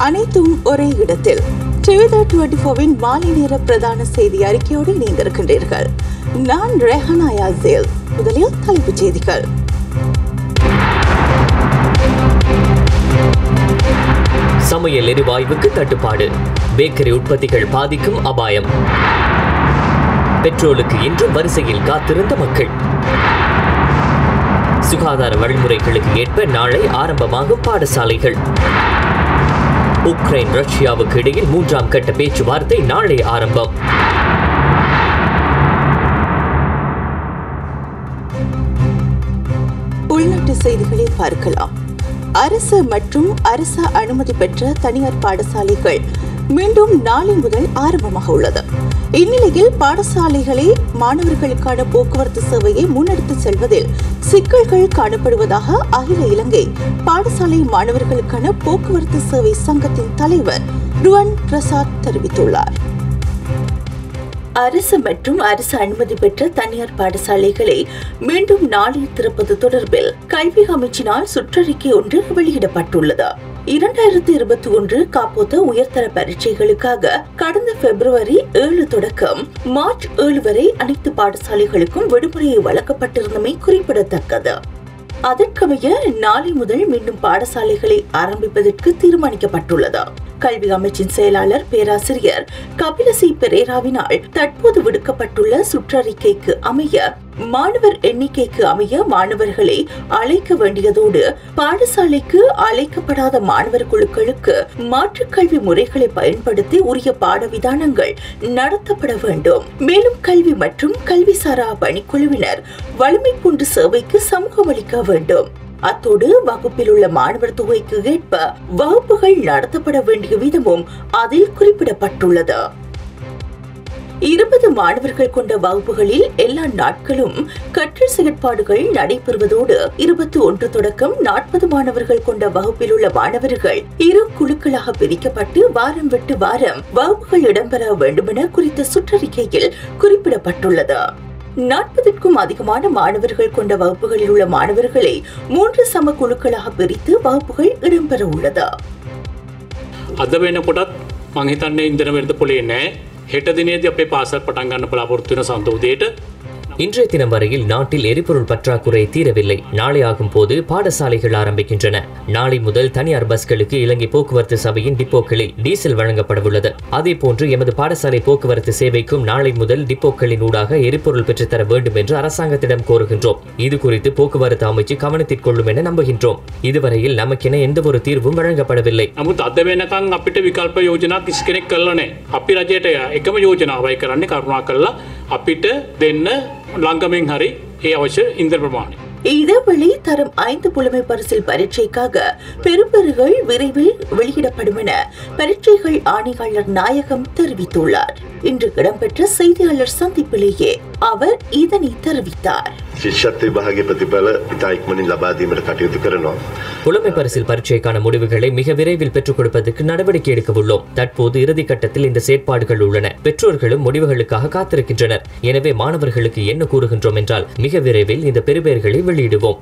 அனைத்தும் ஒரே இடத்தில். Thriwidha24 மாலை நேர பிரதான செய்தி அறிக்கையோடு இணைந்திருக்கின்றீர்கள். நான் ரெஹானா யாசேல். முதலில் தலைப்புச் செய்திகள். சமையல் எரிவாயுவுக்கு தட்டுப்பாடு, பேக்கரி உற்பத்திகள் பாதிக்கும் அபாயம். பெட்ரோலுக்கு இன்றும் வரிசையில் காத்திருந்த மக்கள். சுகாதார வழிமுறைகளுக்கு ஏற்ப நாளை ஆரம்பமாகும் பாடசாலைகள். உக்ரைன் ரஷ்யாவுக்கு இடையில் 3ஆம் கட்ட பேச்சுவார்த்தை நாளை ஆரம்பம். உள்நாட்டு செய்திகளை பார்க்கலாம். அரசு மற்றும் அரசு அனுமதி பெற்ற தனியார் பாடசாலைகள் மீண்டும் நாளை முதல் ஆரம்பமாக உள்ளது. இந்நிலையில் பாடசாலைகளை மாணவர்களுக்கான போக்குவரத்து சேவையை முன்னெடுத்து செல்வதில் சிக்கல்கள் காணப்படுவதாக அகில இலங்கை பாடசாலை மாணவர்களுக்கான போக்குவரத்து சேவை சங்கத்தின் தலைவர் ருவன் பிரசாத் தெரிவித்துள்ளார். அரசு மற்றும் அரசு அனுமதி பெற்ற தனியார் பாடசாலைகளை மீண்டும் நாளை திறப்பது தொடர்பில் கல்வி அமைச்சினால் சுற்றறிக்கை ஒன்று வெளியிடப்பட்டுள்ளது. 2021 காப்போத்த உயர்தர பரீட்சைகளுக்காக கடந்த பிப்ரவரி 7 தொடக்கம் மார்ச் 7 வரை அனைத்து பாடசாலைகளுக்கும் விடுமுறையை வழங்கப்பட்டிருந்தமை குறிப்பிடத்தக்கது. அதற்கமைய நாளை முதல் மீண்டும் பாடசாலைகளை ஆரம்பிப்பதற்கு தீர்மானிக்கப்பட்டுள்ளது. கல்வி அமைச்சின் செயலாளர் பேராசிரியர் கபிலசி பெரேராவினால் தற்போது விடுக்கப்பட்டுள்ள சுற்றறிக்கைக்கு அமைய மாணவர் எண்ணிக்கைக்கு அமைய மாணவர்களை அழைக்க வேண்டியதோடு பாடசாலைக்கு அழைக்கப்படாத மாணவர் குழுக்களுக்கு மாற்றுக் கல்வி முறைகளை பயன்படுத்தி உரிய பாட விதானங்கள் நடத்தப்பட வேண்டும். மேலும் கல்வி மற்றும் கல்விசாரா பணிக்குழுவினர் வலிமை போன்ற சேவைக்கு சமூகம் அளிக்க வேண்டும். அத்தோடு வகுப்பில் உள்ள மாணவர் தொகைக்கு ஏற்ப வகுப்புகள் நடத்தப்பட வேண்டிய விதமும் அதில் குறிப்பிடப்பட்டுள்ளது. 20 மாணவர்கள் கொண்ட வகுப்புகளில் எல்லா நாட்களும் கற்றல் செயற்பாடுகள் நடைபெறுவதோடு 21 தொடக்கம் 40 மாணவர்கள் கொண்ட வகுப்பில் உள்ள மாணவர்கள் 2 குழுக்களாக பிரிக்கப்பட்டு வாரம் விட்டு வாரம் வகுப்புகள் இடம்பெற வேண்டுமென குறித்த சுற்றறிக்கையில் குறிப்பிடப்பட்டுள்ளது. 40க்கும் அதிகமான மாணவர்கள் கொண்ட வகுப்புகளில் உள்ள மாணவர்களை 3 சம குழுக்களாக பிரித்து வகுப்புகள் இடம்பெற உள்ளது. අද වෙනකොටත් මං හිතන්නේ ඉන්දන වෙරද පොලේ නැහැ. හෙට දිනේදී අපේ පාසල් පටන් ගන්න බලාපොරොත්තු වෙන සඳ උදේට இன்றைய தினம் வரையில் நாட்டில் எரிபொருள் பற்றாக்குறை தீரவில்லை. நாளை ஆகும் போது பாடசாலைகள் ஆரம்பிக்கின்றன. நாளை முதல் தனியார் பஸ்களுக்கு இலங்கை போக்குவரத்து சபையின் டிப்போக்களில் டீசல் வழங்கப்படவுள்ளது. அதேபோன்று எமது பாடசாலை போக்குவரத்து சேவைக்கும் நாளை முதல் டிப்போக்களின் ஊடாக எரிபொருள் பெற்றுத்தர வேண்டும் என்று அரசாங்கத்திடம் கோருகின்றோம். இது குறித்து போக்குவரத்து அமைச்சு கவனத்தில் கொள்ளும் என நம்புகின்றோம். இதுவரையில் நமக்கென எந்த ஒரு தீர்வும் வழங்கப்படவில்லை. නමුත් අද වෙනකන් අපිට විකල්ප යෝජනා කිසි කෙනෙක් කළා නැහැ. අපි රජයට එකම යෝජනාවයි කරන්නේ කරුණා කළා අපිට දෙන්න ළඟමින් හරි ඒ අවශ්‍ය ඉන්ධන ප්‍රමාණය. இதேவேளை தரம் 5 புலமை பரிசில் பரீட்சைக்காக பெறுபேறுகள் விரைவில் வெளியிடப்படும் என பரீட்சைகள் ஆணையாளர் நாயகம் தெரிவித்துள்ளார். இன்று இடம்பெற்ற செய்தியாளர் சந்திப்பிலேயே அவர் இதனை தெரிவித்தார். புலமை பரிசில் பரீட்சைக்கான முடிவுகளை மிக விரைவில் பெற்றுக் கொடுப்பதற்கு நடவடிக்கை எடுக்க உள்ளோம். தற்போது இறுதி கட்டத்தில் இந்த செயற்பாடுகள் உள்ளன. பெற்றோர்களும் முடிவுகளுக்காக காத்திருக்கின்றனர். எனவே மாணவர்களுக்கு என்ன கூறுகின்றோம் என்றால் மிக விரைவில் இந்த பெறுபேறுகளை வெளியிடுவோம்.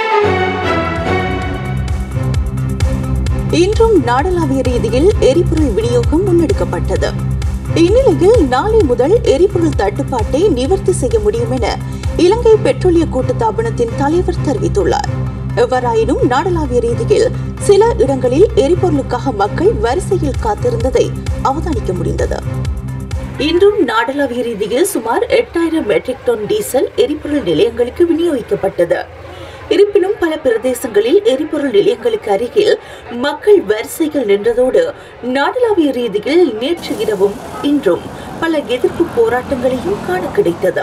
இன்றும் நாடளாவிய ரீதியில் எரிபொருள் விநியோகம் முன்னெடுக்கப்பட்டது. இந்நிலையில் நாளை முதல் எரிபொருள் தட்டுப்பாட்டை நிவர்த்தி செய்ய முடியும் என இலங்கை பெட்ரோலிய கூட்டுத்தாபனத்தின் தலைவர் தெரிவித்துள்ளார். எவ்வாறாயினும் நாடளாவிய ரீதியில் சில இடங்களில் எரிபொருளுக்காக மக்கள் வரிசையில் காத்திருந்ததை அவதானிக்க முடிந்தது. இன்றும் நாடளாவிய ரீதியில் சுமார் 8000 மெட்ரிக் டன் டீசல் எரிபொருள் நிலையங்களுக்கு விநியோகிக்கப்பட்டது. இருப்பினும் பல பிரதேசங்களில் எரிபொருள் நிலையங்களுக்கு அருகில் மக்கள் வரிசைகள் நின்றதோடு நாடளாவிய ரீதியில் நேற்று இரவும் இன்றும் பல எதிர்ப்பு போராட்டங்களையும் காண கிடைத்தது.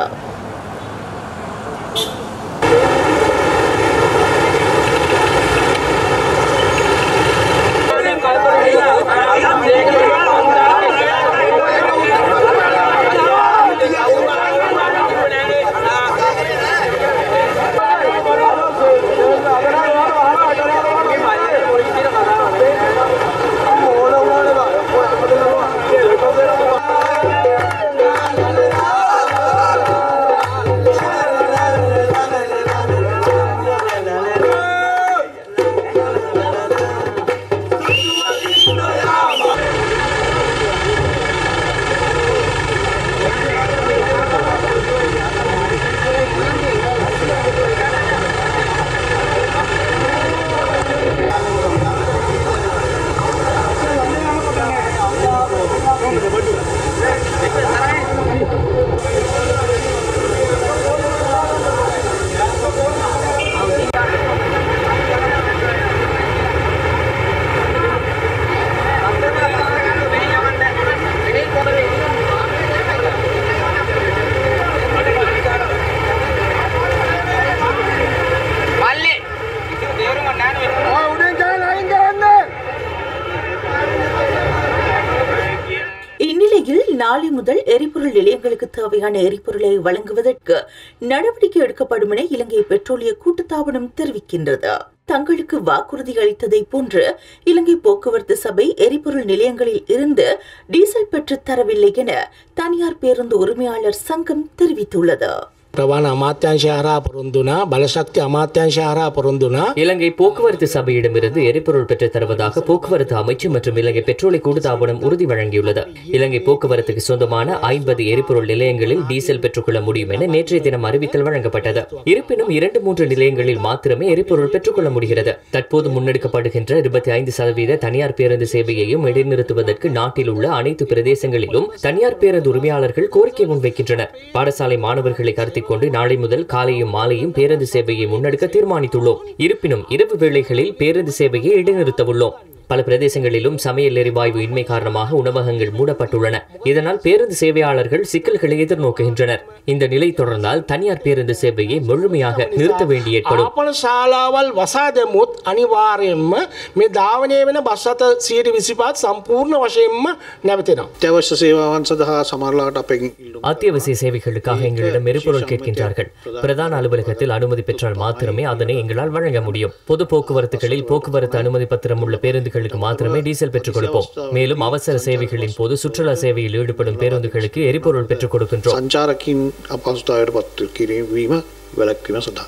எரிபொருள் நிலையங்களுக்கு தேவையான எரிபொருளை வழங்குவதற்கு நடவடிக்கை எடுக்கப்படும் என இலங்கை பெட்ரோலிய கூட்டுத்தாபனம் தெரிவிக்கின்றது. தங்களுக்கு வாக்குறுதி அளித்ததை போன்று இலங்கை போக்குவரத்து சபை எரிபொருள் நிலையங்களில் இருந்து டீசல் பெற்றுத் தரவில்லை என தனியார் பேருந்து உரிமையாளர் சங்கம் தெரிவித்துள்ளது. பிரவான அமாத்தியாංශය හරහා පොරොන්දුනා බලශක්ති අමාත්‍යාංශය හරහා පොරොන්දුනා இலங்கை போக்குவரத்து சபையிடமிருந்து எரிபொருள் பெற்றுத் தருவதாக போக்குவரத்து அமைச்சு மற்றும் இலங்கை பெட்ரோலிய கூட்டுத்தாபனம் உறுதி வழங்கியுள்ளது. இலங்கை போக்குவரத்துக்கு சொந்தமான 50 எரிபொருள் நிலையங்களில் டீசல் பெற்றுக்கொள்ள முடியும் என நேற்றைய தினம் அறிவித்தல் வழங்கப்பட்டது. இருப்பினும் 2-3 நிலையங்களில் மாத்திரமே எரிபொருள் பெற்றுக்கொள்ள முடிகிறது. தற்போது முன்னெடுக்கப்படுகின்ற 25% தனியார் பேருந்து சேவையையும் இடைநிறுத்துவதற்கு நாட்டில் உள்ள அனைத்து பிரதேசங்களிலும் தனியார் பேருந்து உரிமையாளர்கள் கோரிக்கை முன்வைக்கின்றனர். பாடசாலை மாணவர்களை கருத்தில் கொண்டு நாளை முதல் காலையும் மாலையும் பேருந்து சேவையை முன்னெடுக்க தீர்மானித்துள்ளோம். இருப்பினும் இரவு வேளைகளில் பேருந்து சேவையை இடைநிறுத்த உள்ளோம். பல பிரதேசங்களிலும் சமையல் எரிவாயு இன்மை காரணமாக உணவகங்கள் மூடப்பட்டுள்ளன. இதனால் பேருந்து சேவையாளர்கள் சிக்கல்களை எதிர்நோக்குகின்றனர். இந்த நிலை தொடர்ந்தால் தனியார் பேருந்து சேவையை முழுமையாக நிறுத்த வேண்டி ஏற்படும். ශාලාවල් වසා දැමුවොත් අනිවාර්යයෙන්ම මේ ධාවනය වෙන බස් රථ 125 සම්පූර්ණ වශයෙන්ම නැවතෙනවා. අත්‍යවශ්‍ය සේවාවන් සඳහා සමහරලාට අපෙන් அத்தியாவசிய சேவைகளுக்காக எங்களிடம் எரிபொருள் கேட்கின்றார்கள். பிரதான அலுவலகத்தில் அனுமதி பெற்றால் மாத்திரமே அதனை எங்களால் வழங்க முடியும். பொது போக்குவரத்துகளில் போக்குவரத்து அனுமதி பத்திரம் உள்ள பேருந்துகளுக்கு மாத்திரமே டீசல் பெற்றுக் கொடுப்போம். மேலும் அவசர சேவைகளின் போது சுற்றுலா சேவையில் ஈடுபடும் பேருந்துகளுக்கு எரிபொருள் பெற்றுக் கொடுக்கின்றோம். සංචාරකින් අපහසුතාවයට පත් කිරීම වැළැක්වීම සඳහා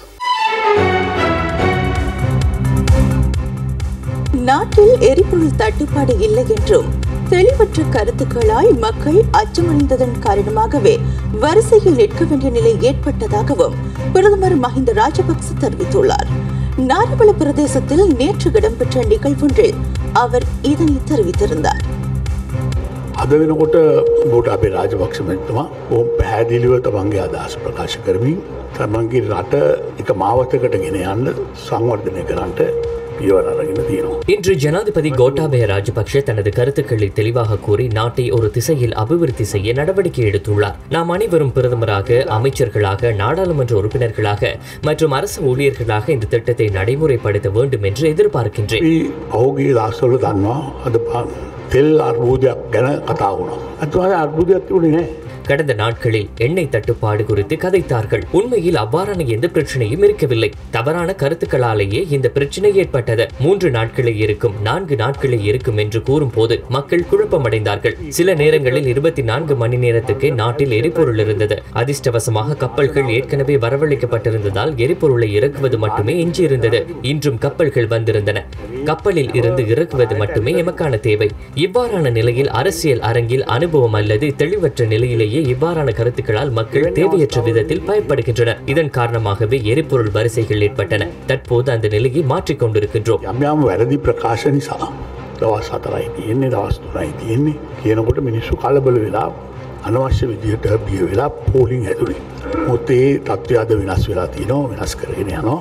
நாட்டில் எரிபொருள் தட்டுப்பாடு இல்லை என்றும் தெளிவற்ற கருத்துக்களால் மக்கள் அச்சமடைந்ததன் காரணமாகவே வரிசையில் நிற்க வேண்டிய நிலை ஏற்பட்டதாகவும் பிரதமர் மஹிந்த ராஜபக்ச தெரிவித்துள்ளார். நாரபல பிரதேசத்தில் நேற்று இடம்பெற்ற நிகழ்வொன்றில் அவர் இதனை தெரிவித்திருந்தார். අද වෙනකොට ගෝඨාභය රාජපක්ෂ මැතිතුමා බොහොම පැහැදිලිව තමන්ගේ අදහස් ප්‍රකාශ කරමින් තමන්ගේ රට එක මාවතකට ගෙන යන්න සංවර්ධනය කරන්නට පියවර අරගෙන තියෙනවා. இன்று ஜனாதிபதி கோட்டாபய ராஜபக்ஷ தனது கருத்துக்களை தெளிவாக கூறி நாட்டை ஒரு திசையில் அபிவிருத்தி செய்ய நடவடிக்கை எடுத்துள்ளார். நாம் அனைவரும் பிரதமராக, அமைச்சர்களாக, நாடாளுமன்ற உறுப்பினர்களாக மற்றும் அரசு ஊழியர்களாக இந்த திட்டத்தை நடைமுறைப்படுத்த வேண்டும் என்று எதிர்பார்க்கின்றேன். පහුගිය දවස්වල දන්නවා අද තෙල් අර්බුදයක් ගැන කතා වුණා. අතවල අර්බුදයක් තිබුණේ නැහැ. கடந்த நாட்களில் எண்ணெய் தட்டுப்பாடு குறித்து கதைத்தார்கள். உண்மையில் அவ்வாறான எந்த பிரச்சனையும் இருக்கவில்லை. தவறான கருத்துக்களாலேயே இந்த பிரச்சனை ஏற்பட்டது. 3 நாட்களே இருக்கும், 4 நாட்களே இருக்கும் என்று கூறும் போது மக்கள் குழப்பமடைந்தார்கள். சில நேரங்களில் 24 மணி நேரத்துக்கு நாட்டில் எரிபொருள் இருந்தது. அதிர்ஷ்டவசமாக கப்பல்கள் ஏற்கனவே வரவழைக்கப்பட்டிருந்ததால் எரிபொருளை இறக்குவது மட்டுமே எஞ்சியிருந்தது. இன்றும் கப்பல்கள் வந்திருந்தன. கப்பலில் இருந்து இறக்குவது மட்டுமே எமக்கான தேவை. இவ்வாறான நிலையில் அரசியல் அரங்கில் அனுபவம் அல்லது தெளிவற்ற நிலையிலேயே இவ்வாறான கருத்துக்களால் மக்கள் தேவையற்ற விதத்தில் பயப்படுகின்றனர். இதன் காரணமாகவே எரிபொருள் வரிசைகள் ஏற்பட்டன. தற்போது அந்த நிலையை மாற்றிக் கொண்டிருக்கின்றோம். යම් වැරදි ප්‍රකාශ නිසා දවස් 4යි තියෙන්නේ, දවස් 3යි තියෙන්නේ කියනකොට මිනිස්සු කලබල වෙලා අනවශ්‍ය විදිහට බිය වෙලා පෝලිං ඇතුලේ. මොකද ඒ තත්ත්වය අද වෙනස් වෙලා තියෙනවා, වෙනස් කරගෙන යනවා.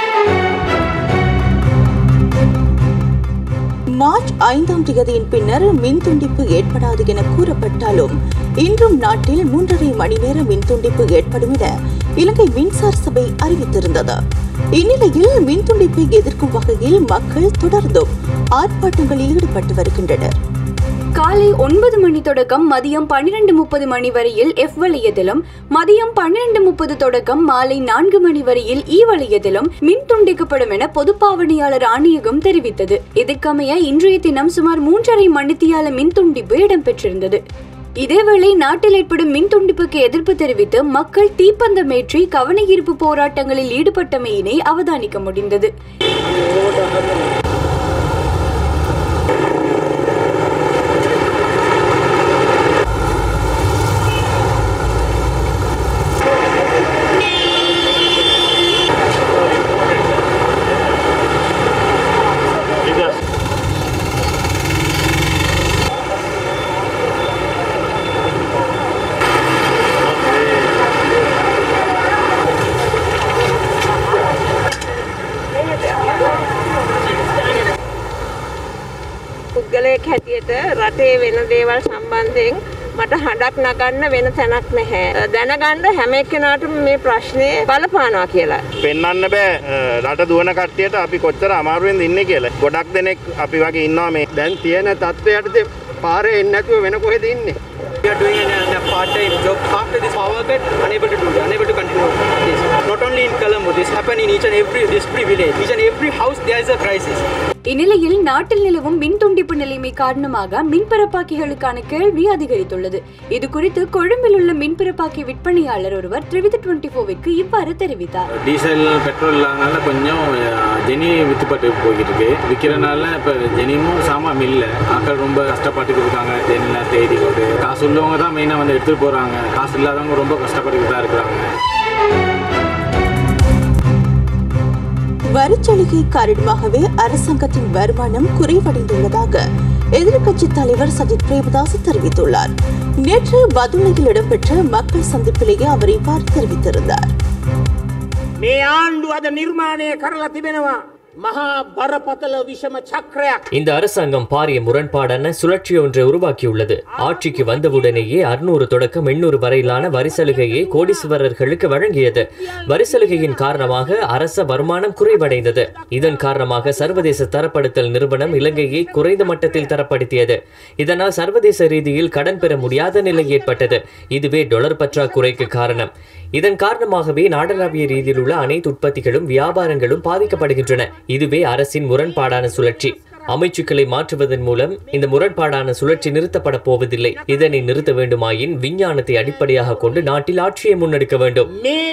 மார்ச் 5ஆம் தேதியின் பின்னர் மின் துண்டிப்பு ஏற்படாது என கூறப்பட்டாலும் இன்றும் நாட்டில் 3.5 மணி நேர மின் துண்டிப்பு ஏற்படும் என இலங்கை மின்சார சபை அறிவித்திருந்தது. இந்நிலையில் மின் துண்டிப்பை எதிர்க்கும் வகையில் மக்கள் தொடர்ந்தும் ஆர்ப்பாட்டங்களில் ஈடுபட்டு வருகின்றனர். காலை 9 மணி தொடக்கம் மதியம் 12:30 மணி வரையில் எஃப் வளையத்திலும், மதியம் 12:30 தொடக்கம் மாலை 4 மணி வரையில் இ வளையத்திலும் மின் துண்டிக்கப்படும் என பொதுப்பாவனையாளர் ஆணையகம் தெரிவித்தது. இதற்கமைய இன்றைய தினம் சுமார் 3.5 மணித்தியால மின் துண்டிப்பு இடம்பெற்றிருந்தது. இதேவேளை நாட்டில் ஏற்படும் மின் துண்டிப்புக்கு எதிர்ப்பு தெரிவித்து மக்கள் தீப்பந்தமேற்றி கவன ஈர்ப்பு போராட்டங்களில் ஈடுபட்டமையினை அவதானிக்க முடிந்தது. පුද්ගලයෙක් හැටියට රටේ වෙන දේවල් සම්බන්ධයෙන් මට හඬක් නගන්න වෙන තැනක් නැහැ. දැනගන්න හැම එක්කෙනාටම මේ ප්‍රශ්නේ බලපානවා කියලා. පෙන්වන්න බෑ රට දුවන කට්ටියට අපි කොච්චර අමාරුවෙන්ද ඉන්නේ කියලා. ගොඩක් දෙනෙක් අපි වගේ ඉන්නවා මේ. දැන් තියෙන තත්ත්වයටද පාරේ එන්නේ නැතුව වෙන කොහෙද ඉන්නේ? are doing a part-time job after this power cut, unable to do that, unable to continue this. Not only in Colombo, this happened in each and every village, each and every house there is a crisis. இந்நிலையில் நாட்டில் நிலவும் மின் துண்டிப்பு நிலைமை காரணமாக மின்பரப்பாக்கிகளுக்கான கேள்வி அதிகரித்துள்ளது. இது குறித்து கொழும்பில் உள்ள மின்பரப்பாக்கி விற்பனையாளர் ஒருவர் Thriwidha24க்கு இவ்வாறு தெரிவித்தார். டீசல் பெட்ரோல் இல்லாதனால கொஞ்சம் ஜெனி வித்துப்பட்டு போய்கிட்டு இருக்கு. விற்கிறனால இப்போ ஜெனியும் சாமான் இல்லை. ஆக்கள் ரொம்ப கஷ்டப்பட்டுக்கிட்டு இருக்காங்க. தென்னை தேடி கொண்டு காசு உள்ளவங்க தான் மெயினாக வந்து எடுத்துகிட்டு போகிறாங்க. காசு இல்லாதவங்க ரொம்ப கஷ்டப்பட்டுக்கிட்டு தான் இருக்கிறாங்க. வரிச்சலுகை காரணமாகவே அரசாங்கத்தின் வருமானம் குறைவடைந்துள்ளதாக எதிர்க்கட்சித் தலைவர் சஜித் பிரேமதாஸ் தெரிவித்துள்ளார். நேற்று பதுளையில் இடம்பெற்ற மக்கள் சந்திப்பிலேயே அவர் இவ்வாறு தெரிவித்திருந்தார். இந்த அரசாங்கம் பாரிய முரண்பாடான சுழற்சி ஒன்றை உருவாக்கியுள்ளது. ஆட்சிக்கு வந்தவுடனேயே 600 தொடக்கம் 800 வரையிலான வரிசலுகையை கோடீஸ்வரர்களுக்கு வழங்கியது. வரிசலுகையின் காரணமாக அரச வருமானம் குறைவடைந்தது. இதன் காரணமாக சர்வதேச தரப்படுத்தல் நிறுவனம் இலங்கையை குறைந்த மட்டத்தில் தரப்படுத்தியது. இதனால் சர்வதேச ரீதியில் கடன் பெற முடியாத நிலை ஏற்பட்டது. இதுவே டாலர் பற்றாக்குறைக்கு காரணம். இதன் காரணமாகவே நாடளாவிய ரீதியில் உள்ள அனைத்து உற்பத்திகளும் வியாபாரங்களும் பாதிக்கப்படுகின்றன. இதுவே அரசின் முரண்பாடான சுழற்சி. அமைச்சுக்களை மாற்றுவதன் மூலம் இந்த முரண்பாடான சுழற்சி நிறுத்தப்பட போவதில்லை. இதனை நிறுத்த வேண்டுமாயின் விஞ்ஞானத்தை அடிப்படையாக கொண்டு நாட்டில் ஆட்சியை முன்னெடுக்க வேண்டும்.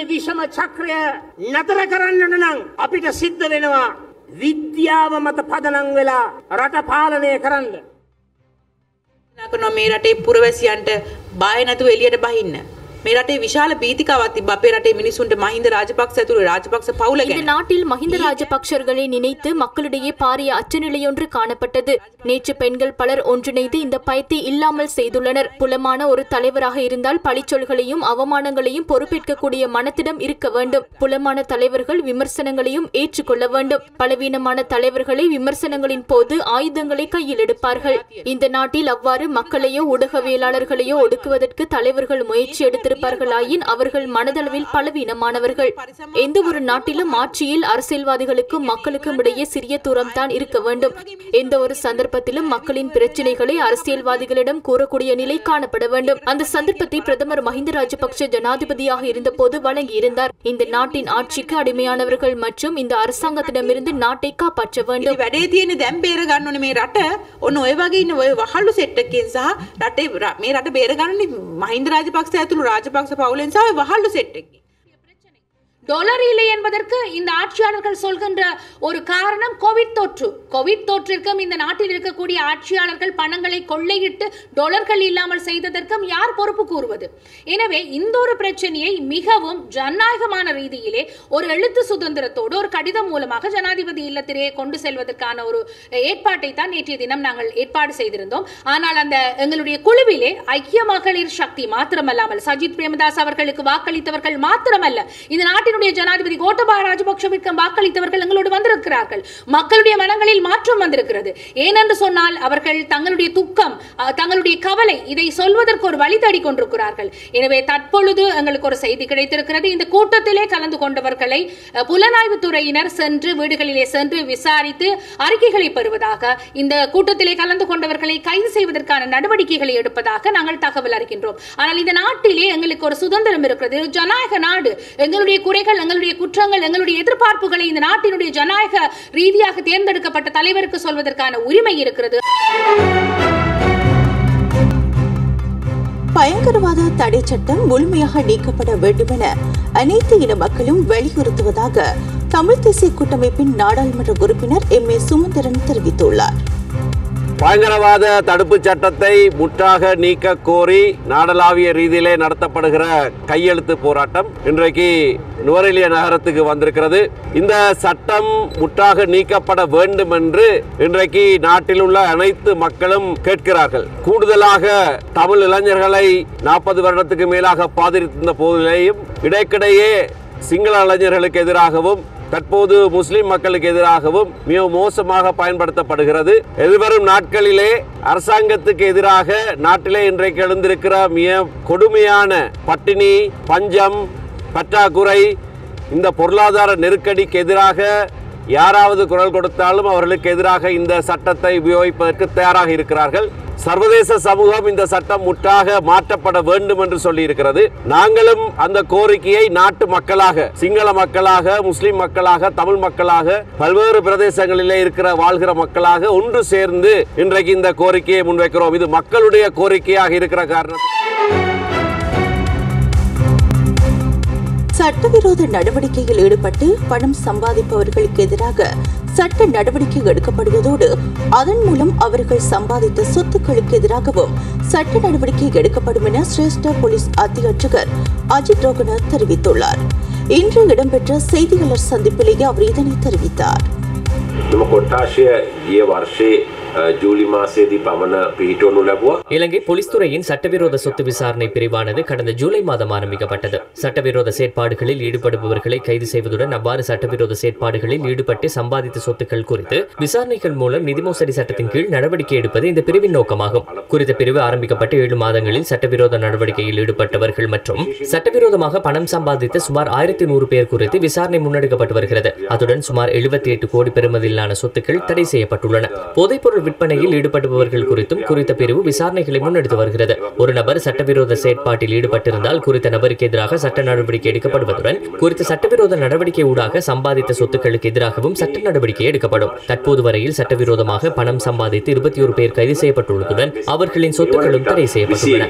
මේ රටේ පුරවැසියන්ට බය නැතුව එළියට බහින්න. මේ රටේ විශාල බීතිකාවක් තිබ්බ අපේ රටේ මිනිසුන්ට මහින්ද රාජපක්ෂ ඇතුළු රාජපක්ෂ පවුල ගැන. இந்த நாட்டில் மஹிந்த ராஜபக்சர்களை நினைத்து மக்களிடையே பாரிய அச்சநிலையொன்று காணப்பட்டது. நேற்று பெண்கள் பலர் ஒன்றிணைந்து இந்த பயத்தை இல்லாமல் செய்துள்ளனர். புலமான ஒரு தலைவராக இருந்தால் பழிச்சொல்களையும் அவமானங்களையும் பொறுப்பேற்கக்கூடிய மனத்திடம் இருக்க வேண்டும். புலமான தலைவர்கள் விமர்சனங்களையும் ஏற்றுக்கொள்ள வேண்டும். பலவீனமான தலைவர்களை விமர்சனங்களின் போது ஆயுதங்களை கையில் எடுப்பார்கள். இந்த நாட்டில் அவ்வாறு மக்களையோ ஊடகவியலாளர்களையோ ஒடுக்குவதற்கு தலைவர்கள் முயற்சி எடுத்திருப்பார்களாயின் அவர்கள் மனதளவில் பலவீனமானவர்கள். எந்த ஒரு நாட்டிலும் ஆட்சியில் அரசியல்வாதிகளுக்கும் மக்களுக்கும் இடையே சிறிய தூரம் தான் இருக்க வேண்டும். எந்த ஒரு சந்தர்ப்பத்திலும் மக்களின் பிரச்சினைகளை அரசியல்வாதிகளிடம் கூறக்கூடிய நிலை காணப்பட வேண்டும். அந்த சந்தர்ப்பத்தை பிரதமர் மஹிந்த ராஜபக்ஷ ஜனாதிபதியாக இருந்தபோது வழங்கியிருந்தார். இந்த நாட்டின் ஆட்சிக்கு அடிமையானவர்கள் மற்றும் இந்த அரசாங்கத்திடமிருந்து நாட்டை காப்பாற்ற வேண்டும். වැඩේ තියෙන දැන් බේර ගන්න ඕනේ මේ රට. ඔන්න ඔය වගේ ඉන්න ඔය වහල්ලු සෙට් එකකින් සහ රටේ මේ රට බේර ගන්න මහින්ද ராஜபக்ஷ ඇතුළු ராஜபக்ஷ පවුලෙන් සහ වහල්ලු සෙට් එකකින්. டாலர் இல்லை என்பதற்கு இந்த ஆட்சியாளர்கள் சொல்கின்ற ஒரு காரணம் கோவிட் தொற்று. கோவிட் தொற்றிற்கும் இந்த நாட்டில் இருக்கக்கூடிய ஆட்சியாளர்கள் பணங்களை கொள்ளையிட்டு டாலர்கள் இல்லாமல் செய்ததற்கும் யார் பொறுப்பு கூறுவது? எனவே இந்த ஒரு பிரச்சனையை மிகவும் ஜனநாயகமான ரீதியிலே ஒரு எழுத்து சுதந்திரத்தோடு ஒரு கடிதம் மூலமாக ஜனாதிபதி இல்லத்திலேயே கொண்டு செல்வதற்கான ஒரு ஏற்பாட்டை தான் நேற்றைய தினம் நாங்கள் ஏற்பாடு செய்திருந்தோம். ஆனால் அந்த எங்களுடைய குழுவிலே ஐக்கிய மகளிர் சக்தி மாத்திரமல்லாமல் சஜித் பிரேமதாஸ் அவர்களுக்கு வாக்களித்தவர்கள் மாத்திரமல்ல, இந்த நாட்டின் ஜனாதிபதி கோட்டபாய ராஜபக்ஷவிற்கு வாக்களித்தவர்கள் எங்களோடு வந்திருக்கிறார்கள். மக்களுடைய மனங்களில் மாற்றம் வந்திருக்கிறது. ஏனென்று சொன்னால் அவர்கள் தங்களுடைய துக்கம், தங்களுடைய கவலை இதை சொல்வதற்கு ஒரு வழி தேடிக் கொண்டிருக்கிறார்கள். எனவே தற்பொழுது எங்களுக்கு ஒரு செய்தி கிடைத்திருக்கிறது. இந்த கூட்டத்திலே கலந்து கொண்டவர்களை புலனாய்வு துறையினர் சென்று வீடுகளிலே சென்று விசாரித்து அறிக்கைகளை பெறுவதாக, இந்த கூட்டத்திலே கலந்து கொண்டவர்களை கைது செய்வதற்கான நடவடிக்கைகளை எடுப்பதாக நாங்கள் தகவல் அறிகின்றோம். ஆனால் இந்த நாட்டிலே எங்களுக்கு ஒரு சுதந்திரம் இருக்கிறது. ஜனநாயக நாடு. எங்களுடைய குறைகள், எங்களுடைய குற்றங்கள், எங்களுடைய எதிர்பார்ப்புகளை இந்த நாட்டினுடைய ஜனநாயக ரீதியாக தேர்ந்தெடுக்கப்பட்ட தலைவருக்கு சொல்வதற்கான உரிமை இருக்கிறது. பயங்கரவாத தடை சட்டம் முழுமையாக நீக்கப்பட வேண்டும் என அனைத்து இன மக்களும் வலியுறுத்துவதாக தமிழ் தேசிய கூட்டமைப்பின் நாடாளுமன்ற உறுப்பினர் எம். ஏ. சுமந்திரன் தெரிவித்துள்ளார். பயங்கரவாத தடுப்பு சட்டத்தை முற்றாக நீக்க கோரி நாடளாவிய ரீதியிலே நடத்தப்படுகிற கையெழுத்து போராட்டம் இன்றைக்கு நுவரெலியா நகரத்துக்கு வந்திருக்கிறது. இந்த சட்டம் முற்றாக நீக்கப்பட வேண்டும் என்று இன்றைக்கு நாட்டில் உள்ள அனைத்து மக்களும் கேட்கிறார்கள். கூடுதலாக தமிழ் இளைஞர்களை 40 வருடத்துக்கு மேலாக பாதித்திருந்த போதிலேயும் இடைக்கிடையே சிங்கள இளைஞர்களுக்கு எதிராகவும் தற்போது முஸ்லிம் மக்களுக்கு எதிராகவும் மிக மோசமாக பயன்படுத்தப்படுகிறது. எதிர்வரும் நாட்களிலே அரசாங்கத்துக்கு எதிராக நாட்டிலே இன்றைக்கு எழுந்திருக்கிற மிக கொடுமையான பட்டினி, பஞ்சம், பற்றாக்குறை, இந்த பொருளாதார நெருக்கடிக்கு எதிராக யாராவது குரல் கொடுத்தாலும் அவர்களுக்கு எதிராக இந்த சட்டத்தை உபயோகிப்பதற்கு தயாராக இருக்கிறார்கள். சர்வதேச சமூகம் இந்த சட்டம் முற்றாக மாற்றப்பட வேண்டும் என்று சொல்லி இருக்கிறது. நாங்களும் அந்த கோரிக்கையை நாட்டு மக்களாக, சிங்கள மக்களாக, முஸ்லிம் மக்களாக, தமிழ் மக்களாக, பல்வேறு பிரதேசங்களிலே இருக்கிற வாழ்கிற மக்களாக ஒன்று சேர்ந்து இன்றைக்கு இந்த கோரிக்கையை முன்வைக்கிறோம். இது மக்களுடைய கோரிக்கையாக இருக்கிற காரணம். சட்டவிரோத நடவடிக்கையில் ஈடுபட்டு பணம் சம்பாதிப்பவர்களுக்கு எதிராக சட்ட நடவடிக்கை எடுக்கப்படுவதோடு அதன் மூலம் அவர்கள் சம்பாதித்த சொத்துக்களுக்கு எதிராகவும் சட்ட நடவடிக்கை எடுக்கப்படும் என சிரேஷ்ட போலீஸ் அத்தியட்சகர் அஜித் ரோகன தெரிவித்துள்ளார். இன்று இடம்பெற்ற செய்தியாளர் சந்திப்பிலேயே அவர் இதனை தெரிவித்தார். இலங்கை போலீஸ் துறையின் சட்டவிரோத சொத்து விசாரணை பிரிவானது கடந்த ஜூலை மாதம் ஆரம்பிக்கப்பட்டது. சட்டவிரோத செயற்பாடுகளில் ஈடுபடுபவர்களை கைது செய்வதுடன் அவ்வாறு சட்டவிரோத செயற்பாடுகளில் ஈடுபட்டு சம்பாதித்த சொத்துக்கள் குறித்து விசாரணைகள் மூலம் நிதி மோசடி சட்டத்தின் கீழ் நடவடிக்கை எடுப்பது இந்த பிரிவின் நோக்கமாகும். குறித்த பிரிவு ஆரம்பிக்கப்பட்டு 7 மாதங்களில் சட்டவிரோத நடவடிக்கையில் ஈடுபட்டவர்கள் மற்றும் சட்டவிரோதமாக பணம் சம்பாதித்த சுமார் 1100 பேர் குறித்து விசாரணை முன்னெடுக்கப்பட்டு வருகிறது. அதுடன் சுமார் 78 கோடி பெறுமதியிலான சொத்துக்கள் தடை செய்யப்பட்டுள்ளன. போதைப்பொருள் விற்பனையில் ஈடுபடுபவர்கள் குறித்தும் குறித்த பிரிவு விசாரணைகளை முன்னெடுத்து வருகிறது. ஒரு நபர் சட்டவிரோத செயற்பாட்டில் ஈடுபட்டிருந்தால் குறித்த நபருக்கு எதிராக சட்ட நடவடிக்கை எடுக்கப்படுவதுடன் குறித்த சட்டவிரோத நடவடிக்கை ஊடாக சம்பாதித்த சொத்துக்களுக்கு எதிராகவும் சட்ட நடவடிக்கை எடுக்கப்படும். தற்போது வரையில் சட்டவிரோதமாக பணம் சம்பாதித்து 21 பேர் கைது செய்யப்பட்டுள்ளதுடன் அவர்களின் சொத்துக்களும் தடை செய்யப்பட்டுள்ளன.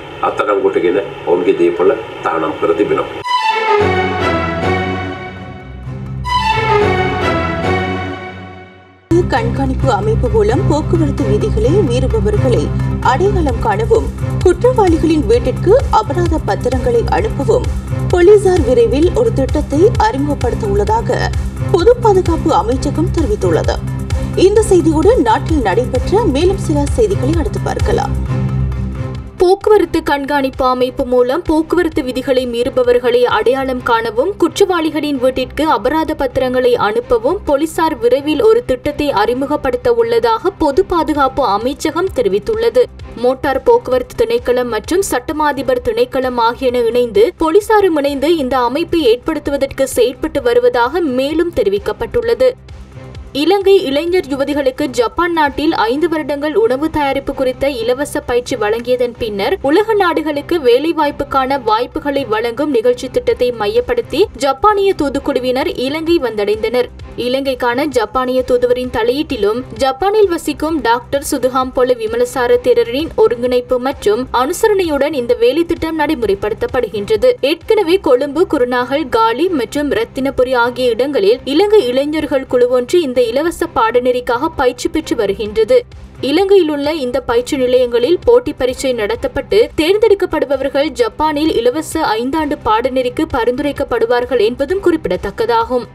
கண்காணிப்பு அமைப்பு மூலம் போக்குவரத்து விதிகளை மீறுபவர்களை அடையாளம் காணவும் குற்றவாளிகளின் வீட்டிற்கு அபராத பத்திரங்களை அனுப்பவும் போலீசார் விரைவில் ஒரு திட்டத்தை அறிமுகப்படுத்த உள்ளதாக பொது பாதுகாப்பு அமைச்சகம் தெரிவித்துள்ளது. இந்த செய்தியோடு நாட்டில் நடைபெற்ற மேலும் சில செய்திகளை அடுத்து பார்க்கலாம். போக்குவரத்து கண்காணிப்பு அமைப்பு மூலம் போக்குவரத்து விதிகளை மீறுபவர்களை அடையாளம் காணவும் குற்றவாளிகளின் வீட்டிற்கு அபராத பத்திரங்களை அனுப்பவும் போலீசார் விரைவில் ஒரு திட்டத்தை அறிமுகப்படுத்த உள்ளதாக பொது பாதுகாப்பு அமைச்சகம் தெரிவித்துள்ளது. மோட்டார் போக்குவரத்து திணைக்களம் மற்றும் சட்டமாதிபர் திணைக்களம் ஆகியன இணைந்து போலீசாரும் இணைந்து இந்த அமைப்பை ஏற்படுத்துவதற்கு செயற்பட்டு வருவதாக மேலும் தெரிவிக்கப்பட்டுள்ளது. இலங்கை இளைஞர் யுவதிகளுக்கு ஜப்பான் நாட்டில் 5 வருடங்கள் உணவு தயாரிப்பு குறித்த இலவச பயிற்சி வழங்கியதன் பின்னர் உலக நாடுகளுக்கு வேலைவாய்ப்புக்கான வாய்ப்புகளை வழங்கும் நிகழ்ச்சி திட்டத்தை மையப்படுத்தி ஜப்பானிய தூதுக்குழுவினர் இலங்கை வந்தடைந்தனர். இலங்கைக்கான ஜப்பானிய தூதுவரின் தலையீட்டிலும் ஜப்பானில் வசிக்கும் டாக்டர் சுதுஹாம் பொல விமலசார தேரரின் ஒருங்கிணைப்பு மற்றும் அனுசரணையுடன் இந்த வேலை திட்டம் நடைமுறைப்படுத்தப்படுகின்றது. ஏற்கனவே கொழும்பு, குருநாகல், காலி மற்றும் ரத்தினபுரி ஆகிய இடங்களில் இலங்கை இளைஞர்கள் குழு ஒன்று இந்த இலவச பாடநெறிக்காக பயிற்சி பெற்று வருகின்றது. இலங்கையில் உள்ள இந்த பயிற்சி நிலையங்களில் போட்டி பரீட்சை நடத்தப்பட்டு தேர்ந்தெடுக்கப்படுபவர்கள் ஜப்பானில் இலவச 5 ஆண்டு பாடநெறிக்கு பரிந்துரைக்கப்படுவார்கள் என்பதும் குறிப்பிடத்தக்கதாகும்.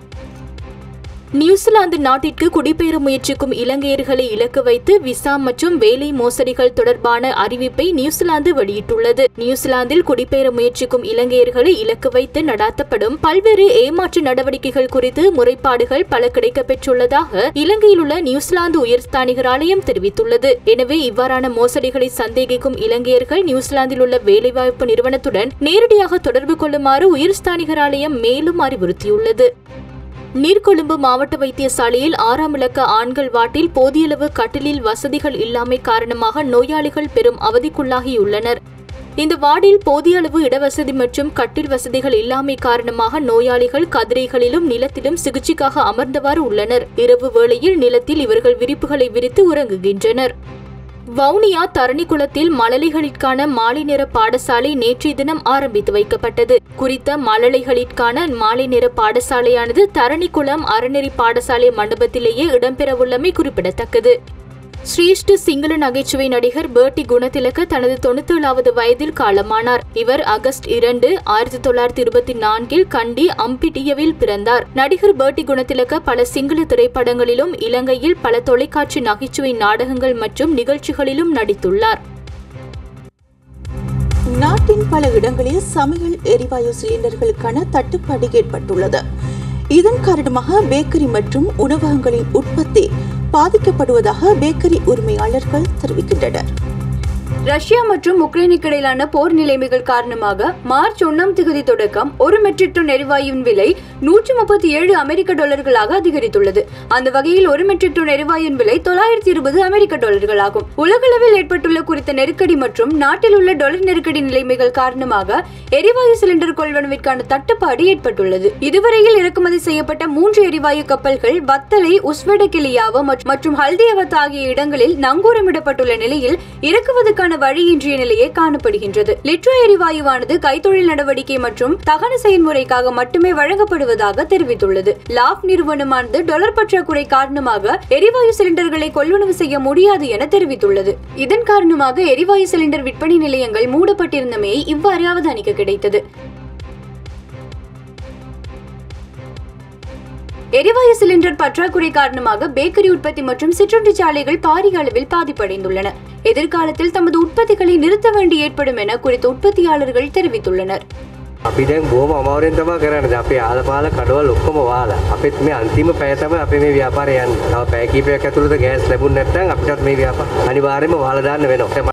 நியூசிலாந்து நாட்டிற்கு குடிபெயர முயற்சிக்கும் இலங்கையர்களை இலக்கு வைத்து விசா மற்றும் வேலை மோசடிகள் தொடர்பான அறிவிப்பை நியூசிலாந்து வெளியிட்டுள்ளது. நியூசிலாந்தில் குடிபெயர முயற்சிக்கும் இலங்கையர்களை இலக்கு வைத்து நடாத்தப்படும் பல்வேறு ஏமாற்று நடவடிக்கைகள் குறித்து முறைப்பாடுகள் பல கிடைக்கப்பெற்றுள்ளதாக இலங்கையில் உள்ள நியூசிலாந்து உயர்ஸ்தானிகர் ஆலயம் தெரிவித்துள்ளது. எனவே இவ்வாறான மோசடிகளை சந்தேகிக்கும் இலங்கையர்கள் நியூசிலாந்தில் உள்ள வேலைவாய்ப்பு நிறுவனத்துடன் நேரடியாக தொடர்பு கொள்ளுமாறு உயர்ஸ்தானிகர் ஆலயம் மேலும் அறிவுறுத்தியுள்ளது. நீர்கொழும்பு மாவட்ட வைத்தியசாலையில் 6ஆம் இலக்க ஆண்கள் வார்டில் போதியளவு கட்டிலில் வசதிகள் இல்லாமை காரணமாக நோயாளிகள் பெரும் அவதிக்குள்ளாகியுள்ளனர். இந்த வார்டில் போதிய அளவு இடவசதி மற்றும் கட்டில் வசதிகள் இல்லாமை காரணமாக நோயாளிகள் கதிரைகளிலும் நிலத்திலும் சிகிச்சைக்காக அமர்ந்தவாறு உள்ளனர். இரவு வேளையில் நிலத்தில் இவர்கள் விரிப்புகளை விரித்து உறங்குகின்றனர். வவுனியா தரணிக்குளத்தில் மழலைகளிற்கான மாலை நேர பாடசாலை நேற்றைய தினம் ஆரம்பித்து வைக்கப்பட்டது. குறித்த மழலைகளிற்கான மாலை நேர பாடசாலையானது தரணிக்குளம் அறநெறி பாடசாலை மண்டபத்திலேயே இடம்பெறவுள்ளமை குறிப்பிடத்தக்கது. சிரேஷ்ட சிங்கள நகைச்சுவை நடிகர் பேர்ட்டி குணதிலக தனது 97வது வயதில் காலமானார். இவர் ஆகஸ்ட் 2, 1924 கண்டி அம்பிட்டியவில் பிறந்தார். நடிகர் பேர்ட்டி குணதிலக பல சிங்கள திரைப்படங்களிலும் இலங்கையில் பல தொலைக்காட்சி நகைச்சுவை நாடகங்கள் மற்றும் நிகழ்ச்சிகளிலும் நடித்துள்ளார். நாட்டின் பல இடங்களில் சமையல் எரிவாயு சிலிண்டர்களுக்கான தட்டுப்பாடு ஏற்பட்டுள்ளது. இதன் காரணமாக பேக்கரி மற்றும் உணவகங்களின் உற்பத்தி பாதிக்கப்படுவதாக பேக்கரி உரிமையாளர்கள் தெரிவிக்கின்றனர். ரஷ்யா மற்றும் உக்ரைனுக்கு இடையிலான போர் நிலைமைகள் காரணமாக மார்ச் 1ஆம் தேதி தொடக்கம் 1 மெட்ரிக் டன் எரிவாயுவின் விலை $137 அதிகரித்துள்ளது. அந்த வகையில் 1 மெட்ரிக் டன் எரிவாயுவின் விலை $920 ஆகும். உலகளவில் ஏற்பட்டுள்ள குறித்த நெருக்கடி மற்றும் நாட்டில் உள்ள டாலர் நெருக்கடி நிலைமைகள் காரணமாக எரிவாயு சிலிண்டர் கொள்வனவிற்கான தட்டுப்பாடு ஏற்பட்டுள்ளது. இதுவரையில் இறக்குமதி செய்யப்பட்ட 3 எரிவாயு கப்பல்கள் வத்தலை, உஸ்வெடகிலியாவ மற்றும் ஹல்தியவத் ஆகிய இடங்களில் நங்கூரமிடப்பட்டுள்ள நிலையில் இறக்குவதற்கான வழியின்றிய நிலையே காணப்படுகின்றது. லிட்ரோ எரிவாயுவானது கைத்தொழில் நடவடிக்கை மற்றும் தகன செயல்முறைக்காக மட்டுமே வழங்கப்படுவதாக தெரிவித்துள்ளது. லாப் நிறுவனமானது டாலர் பற்றாக்குறை காரணமாக எரிவாயு சிலிண்டர்களை கொள்வனவு செய்ய முடியாது என தெரிவித்துள்ளது. இதன் காரணமாக எரிவாயு சிலிண்டர் விற்பனை நிலையங்கள் மூடப்பட்டிருந்தமையை இவ்வாறு அவதானிக்க கிடைத்தது. எரிவாயு சிலிண்டர் பற்றாக்குறை காரணமாக பேக்கரி உற்பத்தி மற்றும் சிற்றுண்டி சாலைகள் பாரிய அளவில் பாதிப்படைந்துள்ளன. எதிர்காலத்தில் தமது உற்பத்திகளை நிறுத்த வேண்டி ஏற்படும் என குறித்த உற்பத்தியாளர்கள் தெரிவித்துள்ளனர். අපි දැන් බොහොම අමාරුවෙන් තමයි කරන්නේ. අපි ආලපාල කඩවල ඔක්කොම වහලා. අපිත් මේ අන්තිම පැය තමයි අපි මේ ව්‍යාපාරය යන්නේ. තව පැය කිහිපයක් ඇතුළත ගෑස් ලැබුණ නැත්නම් අපිටත් මේ ව්‍යාපාර අනිවාර්යයෙන්ම වහලා දාන්න වෙනවා.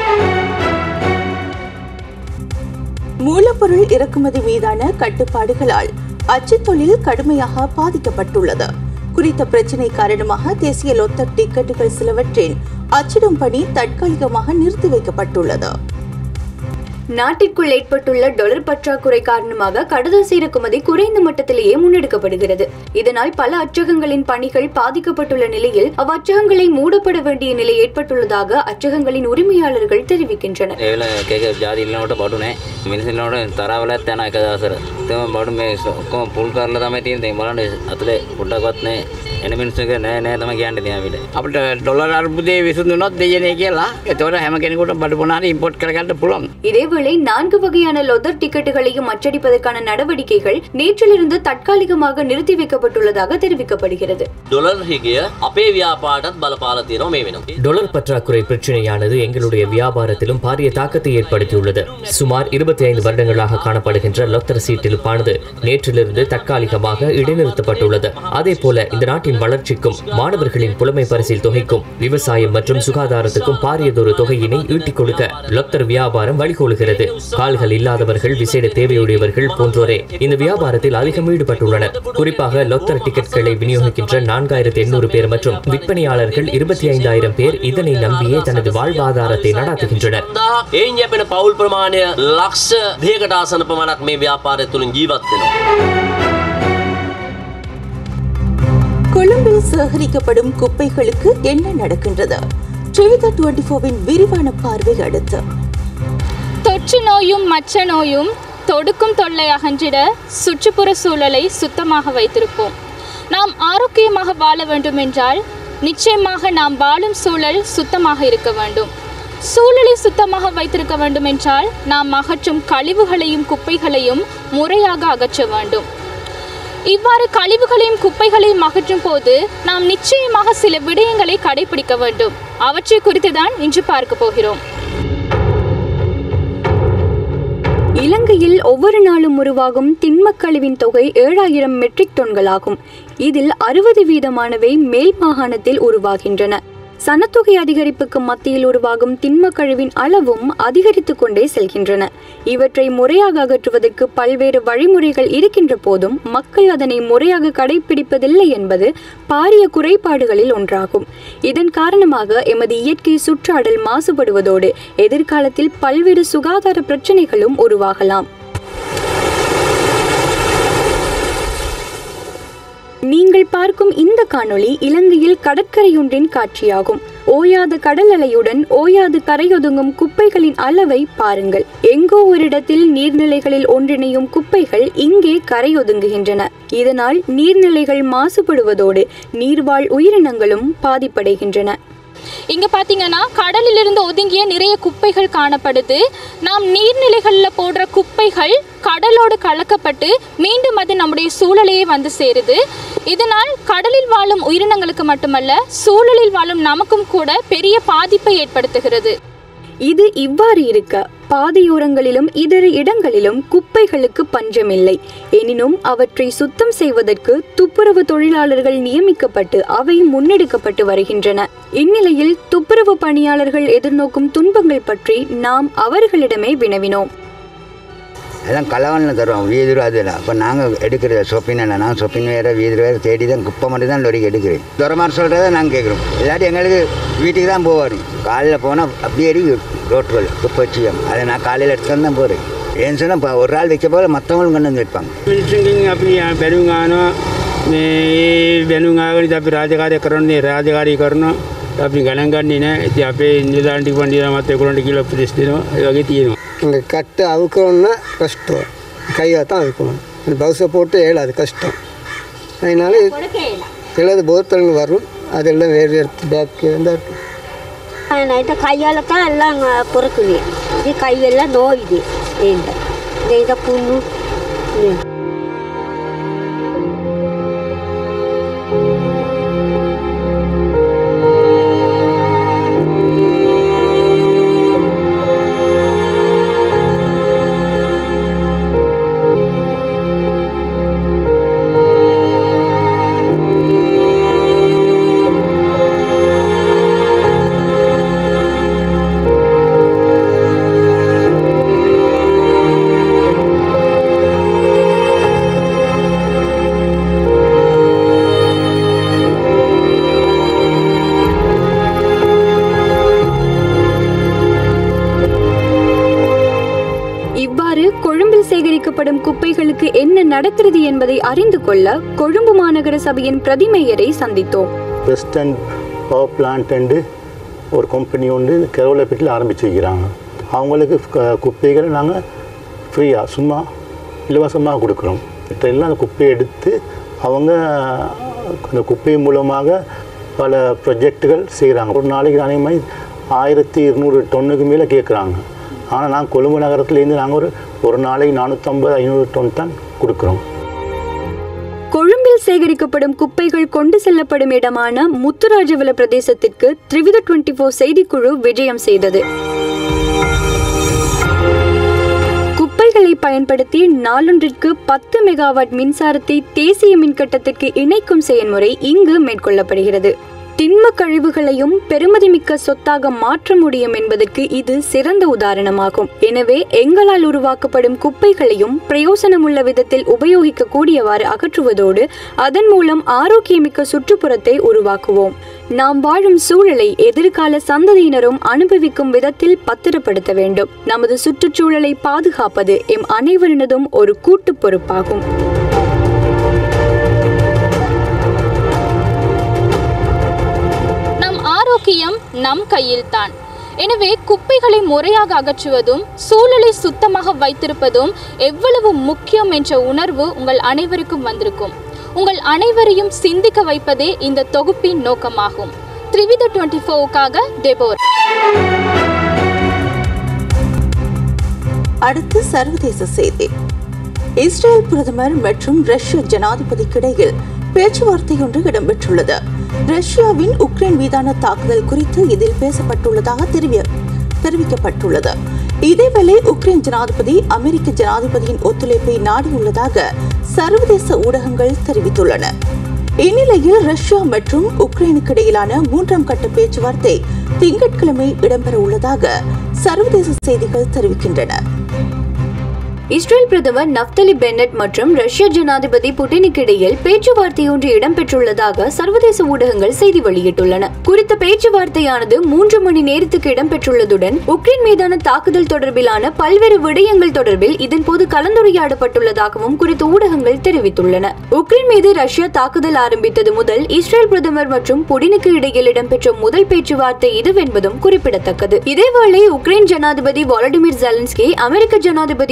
மூலப்பொருள் இறக்குமதி மீதான கட்டுப்பாடுகளால் அச்சு தொழில் கடுமையாக பாதிக்கப்பட்டுள்ளது. குறித்த பிரச்சினை காரணமாக தேசிய லொத்தர் டிக்கெட்டுகள் சிலவற்றின் அச்சிடும் பணி தற்காலிகமாக நிறுத்தி வைக்கப்பட்டுள்ளது. நாட்டிற்குள் ஏற்பட்டுள்ள டாலர் பற்றாக்குறை காரணமாக கடதாசி இறக்குமதி குறைந்த மட்டத்திலேயே முன்னெடுக்கப்படுகிறது. இதனால் பல அச்சகங்களின் பணிகள் பாதிக்கப்பட்டுள்ள நிலையில் அவ்வச்சகங்களை மூடப்பட வேண்டிய நிலை ஏற்பட்டுள்ளதாக அச்சகங்களின் உரிமையாளர்கள் தெரிவிக்கின்றனர். එන මිනිස්සුක නෑ නෑ තමයි කියන්න තියාවිල. අපිට ඩොලර් අර්බුදයේ විසඳුනොත් දෙයනේ කියලා. ඒතකොට හැම කෙනෙකුටම බඩු පොනාරි ඉම්පෝர்ட் කරගන්න පුළුවන්. இதேவேளை 4 வகையான லொதர் டிக்கெட்டுகளையும் அச்சடிப்பதற்கான நடவடிக்கைகள் நேற்றிலிருந்து தற்காலிகமாக நிறுத்தி வைக்கப்பட்டுள்ளதாக தெரிவிக்கப்படுகிறது. ඩොලර් හිගය අපේ ව්‍යාපාරටත් බලපාලා තියෙනවා මේ වෙනකොට. டாலர் பற்றாக்குறை பிரச்சனையானது எங்களுடைய வியாபாரத்திலும் பாரிய தாக்கத்தை ஏற்படுத்தியுள்ளது. சுமார் 25 வருடங்களாக காணப்படுகின்ற லொத்தர் சீட்டிலுப்பானது நேற்றிலிருந்து தற்காலிகமாக இடைநிறுத்தப்பட்டுள்ளது. அதே போல இந்த நாட்டின் வளர்ச்சிக்கும் மாணவர்களின் புலமை பரிசில் தொகைக்கும் விவசாயம் மற்றும் சுகாதாரத்துக்கும் பாரியதொரு தொகையினை ஈட்டிக் கொடுக்க லொத்தர் வியாபாரம் வழிகோலுகிறது. கால்கள் இல்லாதவர்கள், விசேட தேவையுடையவர்கள் போன்றோரே இந்த வியாபாரத்தில் அதிகம் ஈடுபட்டுள்ளனர். குறிப்பாக லொத்தர் டிக்கெட்களை விநியோகிக்கின்ற 4800 பேர் மற்றும் விற்பனையாளர்கள் 25000 பேர் இதனை நம்பியே தனது வாழ்வாதாரத்தை நடாத்துகின்றனர். එයින් යැපෙන පවුල් ප්‍රමාණය ලක්ෂ 2කට ආසන්න පමණක් මේ ව්‍යාපාරය තුලින් ජීවත් වෙනවා. கொழும்பில் சேகரிக்கப்படும் குப்பைகளுக்கு என்ன நடக்கின்றது? த்ரிவிதா 24வின் விரிவான பார்வை அடுத்து. தொற்று நோயும் மற்ற நோயும் தொடுக்கும் தொல்லை அகன்றிட சுற்றுப்புற சூழலை சுத்தமாக வைத்திருப்போம். நாம் ஆரோக்கியமாக வாழ வேண்டும் என்றால் நிச்சயமாக நாம் வாழும் சூழல் சுத்தமாக இருக்க வேண்டும். சூழலை சுத்தமாக வைத்திருக்க வேண்டும் என்றால் நாம் அகற்றும் கழிவுகளையும் குப்பைகளையும் முறையாக அகற்ற வேண்டும். இவ்வாறு கழிவுகளையும் குப்பைகளையும் அகற்றும் போது நாம் நிச்சயமாக சில விடயங்களை கடைபிடிக்க வேண்டும். அவற்றை குறித்துதான் இன்று பார்க்க போகிறோம். இலங்கையில் ஒவ்வொரு நாளும் உருவாகும் திண்மக் கழிவின் தொகை 7000 மெட்ரிக் டன்களாகும். இதில் 60% மேல் மாகாணத்தில் உருவாகின்றன. சனத்தொகை அதிகரிப்புக்கு மத்தியில் உருவாகும் திண்மக் கழிவின் அளவும் அதிகரித்து கொண்டே செல்கின்றன. இவற்றை முறையாக அகற்றுவதற்கு பல்வேறு வழிமுறைகள் இருக்கின்ற போதும் மக்கள் அதனை முறையாக கடைபிடிப்பதில்லை என்பது பாரிய குறைபாடுகளில் ஒன்றாகும். இதன் காரணமாக எமது இயற்கை சுற்றாடல் மாசுபடுவதோடு எதிர்காலத்தில் பல்வேறு சுகாதார பிரச்சனைகளும் உருவாகலாம். நீங்கள் பார்க்கும் இந்த காணொளி இலங்கையில் கடற்கரையொன்றின் காட்சியாகும். ஓயாத கடல் அலையுடன் ஓயாது கரையொதுங்கும் குப்பைகளின் அளவை பாருங்கள். எங்கோ ஒரு இடத்தில் நீர்நிலைகளில் ஒன்றிணையும் குப்பைகள் இங்கே கரையொதுங்குகின்றன. இதனால் நீர்நிலைகள் மாசுபடுவதோடு நீர்வாழ் உயிரினங்களும் பாதிப்படைகின்றன. இங்க பாத்தீங்கன்னா கடலிலிருந்து ஒதுங்கிய நிறைய குப்பைகள் காணப்படுது. நாம் நீர்நிலைகளில் போடுற குப்பைகள் கடலோடு கலக்கப்பட்டு மீண்டும் அது நம்முடைய சூழலையே வந்து சேருது. இதனால் கடலில் வாழும் உயிரினங்களுக்கு மட்டுமல்ல சூழலில் வாழும் நமக்கும் கூட பெரிய பாதிப்பை ஏற்படுத்துகிறது. இது இவ்வாறு இருக்க பாதையோரங்களிலும் இதர இடங்களிலும் குப்பைகளுக்கு பஞ்சமில்லை. எனினும் அவற்றை சுத்தம் செய்வதற்கு துப்புரவு தொழிலாளர்கள் நியமிக்கப்பட்டு அவை முன்னெடுக்கப்பட்டு வருகின்றன. இந்நிலையில் துப்புரவு பணியாளர்கள் எதிர்நோக்கும் துன்பங்கள் பற்றி நாம் அவர்களிடமே வினவினோம். எல்லாம் களவானில் தருவோம் வீதிரு அதில். அப்போ நாங்கள் எடுக்கிற சொப்பின் நான் சொப்பின் வேறு வீதிரு வேறு தேடி தான் குப்பை மட்டும் தான் லொரிக்கு எடுக்கிறேன். துறமாறு சொல்கிறத நாங்கள் கேட்குறோம். இல்லாட்டி எங்களுக்கு வீட்டுக்கு தான் போவார். காலையில் போனால் அப்படியே ரோட்டுகள் குப்பை வச்சியம். அதை நான் காலையில் எடுத்துகிட்டு தான் போகிறேன். ஏன்னு சொன்னால் ஒரு ஆள் வைக்க போல மற்றவங்களும் கொண்டு வந்து வைப்பாங்க. අපි බැනුගානවා මේ බැනුගාගෙන අපි රාජකාරය කරන්නේ රාජකාරී කරනවා. අපි ගණන් ගන්නේ නැහැ. ඉතින් අපේ නිලධාරීන් ටික වන්දිලා මත ඒගොල්ලන්ට කියලා උපදෙස් දෙනවා. ඒ වගේ තියෙනවා. இந்த கட்டை அவுக்கணும்னா கஷ்டம், கையாக தான் அவுக்கணும். அந்த பவுசை போட்டு ஏழாது கஷ்டம். அதனால எல்லாது போத்தலுங்க வரும், அதெல்லாம் வேறு வேறு பேக்கு இருந்தால் நைட்டு கையால் தான் எல்லாம் பொறுக்குது. இது கையெல்லாம் நோயுது. இந்த புண்ணு சேகரிக்கப்படும் குப்பைகளுக்கு என்ன நடக்கிறது என்பதை அறிந்து கொள்ள கொழும்பு மாநகர சபையின் பிரதிமேயரை சந்தித்தோம். வெஸ்டர்ன் பவர் பிளான்ட் என்று ஒரு கம்பெனி ஒன்று கரோலப்பேட்டில் ஆரம்பிச்சு வைக்கிறாங்க. அவங்களுக்கு குப்பைகளை நாங்கள் ஃப்ரீயாக சும்மா இலவசமாக கொடுக்குறோம். எல்லாம் அந்த குப்பையை எடுத்து அவங்க அந்த குப்பை மூலமாக பல ப்ரொஜெக்டுகள் செய்கிறாங்க. ஒரு நாளைக்கு அநேகமாக 1200 டன்னுக்கு மேலே கேட்குறாங்க. ஆனால் நாங்கள் கொழும்பு நகரத்துலேருந்து நாங்கள் ஒரு நாளைக்கு 450-500 டன் தான் கொடுக்குறோம். கொழும்பில் சேகரிக்கப்படும் குப்பைகள் கொண்டு செல்லப்படும் இடமான முத்துராஜவல பிரதேசத்திற்கு Thriwidha24 செய்திக்குழு விஜயம் செய்தது. குப்பைகளை பயன்படுத்தி நாளொன்றிற்கு 10 மெகாவாட் மின்சாரத்தை தேசிய மின்கட்டத்திற்கு இணைக்கும் செயல்முறை இங்கு மேற்கொள்ளப்படுகிறது. திண்ம கழிவுகளையும் பெருமதிமிக்க சொத்தாக மாற்ற முடியும் என்பதற்கு இது சிறந்த உதாரணமாகும். எனவே எங்களால் உருவாக்கப்படும் குப்பைகளையும் பிரயோசனமுள்ள விதத்தில் உபயோகிக்க கூடியவாறு அகற்றுவதோடு அதன் மூலம் ஆரோக்கியமிக்க சுற்றுப்புறத்தை உருவாக்குவோம். நாம் வாழும் சூழலை எதிர்கால சந்ததியினரும் அனுபவிக்கும் விதத்தில் பத்திரப்படுத்த வேண்டும். நமது சுற்றுச்சூழலை பாதுகாப்பது எம் அனைவரினதும் ஒரு கூட்டு பொறுப்பாகும். ஆரோக்கியம் நம் கையில்தான். எனவே குப்பைகளை முறையாக அகற்றுவதும் சூழலை சுத்தமாக வைத்திருப்பதும் எவ்வளவு முக்கியம் என்ற உணர்வு உங்கள் அனைவருக்கும் வந்திருக்கும். உங்கள் அனைவரையும் சிந்திக்க வைப்பதே இந்த தொகுப்பின் நோக்கமாகும். Thriwidha24க்காக டெபோர். அடுத்து சர்வதேச செய்தி. இஸ்ரேல் பிரதமர் மற்றும் ரஷ்ய ஜனாதிபதிக்கிடையில் பேச்சுவார்த்தை ஒன்று இடம்பெற்றுள்ளது. ரஷ்யாவின் உக்ரைன் மீதான தாக்குதல் குறித்து இதில் பேசப்பட்டுள்ளதாக தெரிவிக்கப்பட்டுள்ளது. இதேவேளை உக்ரைன் ஜனாதிபதி அமெரிக்க ஜனாதிபதியின் ஒத்துழைப்பை நாடியுள்ளதாக சர்வதேச ஊடகங்கள் தெரிவித்துள்ளன. இந்நிலையில் ரஷ்யா மற்றும் உக்ரைனுக்கு இடையிலான 3ஆம் கட்ட பேச்சுவார்த்தை திங்கட்கிழமை இடம்பெற உள்ளதாக சர்வதேச செய்திகள் தெரிவிக்கின்றன. இஸ்ரேல் பிரதமர் நப்தலி பென்னட் மற்றும் ரஷ்ய ஜனாதிபதி புட்டினுக்கு இடையில் பேச்சுவார்த்தை ஒன்று இடம்பெற்றுள்ளதாக சர்வதேச ஊடகங்கள் செய்தி வெளியிட்டுள்ளன. குறித்த பேச்சுவார்த்தையானது 3 மணி நேரத்துக்கு இடம்பெற்றுள்ளதுடன் உக்ரைன் மீதான தாக்குதல் தொடர்பிலான பல்வேறு விடயங்கள் தொடர்பில் இதன்போது கலந்துரையாடப்பட்டுள்ளதாகவும் குறித்த ஊடகங்கள் தெரிவித்துள்ளன. உக்ரைன் மீது ரஷ்யா தாக்குதல் ஆரம்பித்தது முதல் இஸ்ரேல் பிரதமர் மற்றும் புட்டினுக்கு இடையில் இடம்பெற்ற முதல் பேச்சுவார்த்தை இதுவென்பதும் குறிப்பிடத்தக்கது. இதேவேளை உக்ரைன் ஜனாதிபதி வாலடிமிர் ஜெலன்ஸ்கி அமெரிக்க ஜனாதிபதியுடன்